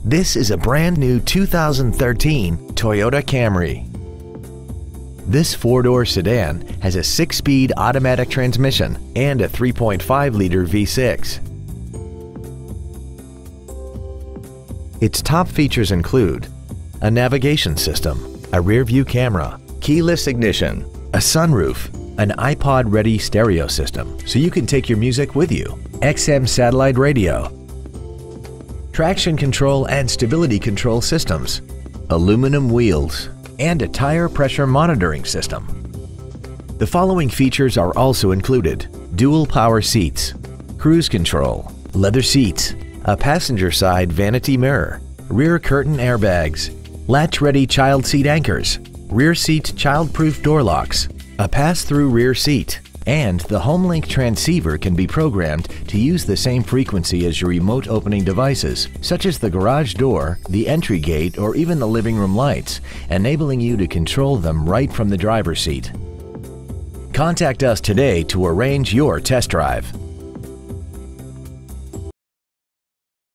This is a brand new 2013 Toyota Camry. This four-door sedan has a 6-speed automatic transmission and a 3.5-liter V6. Its top features include a navigation system, a rear-view camera, keyless ignition, a sunroof, an iPod-ready stereo system so you can take your music with you, XM satellite radio, traction control and stability control systems, aluminum wheels, and a tire pressure monitoring system. The following features are also included: dual power seats, cruise control, leather seats, a passenger side vanity mirror, rear curtain airbags, latch-ready child seat anchors, rear seat child-proof door locks, a pass-through rear seat, and the HomeLink transceiver can be programmed to use the same frequency as your remote opening devices, such as the garage door, the entry gate, or even the living room lights, enabling you to control them right from the driver's seat. Contact us today to arrange your test drive.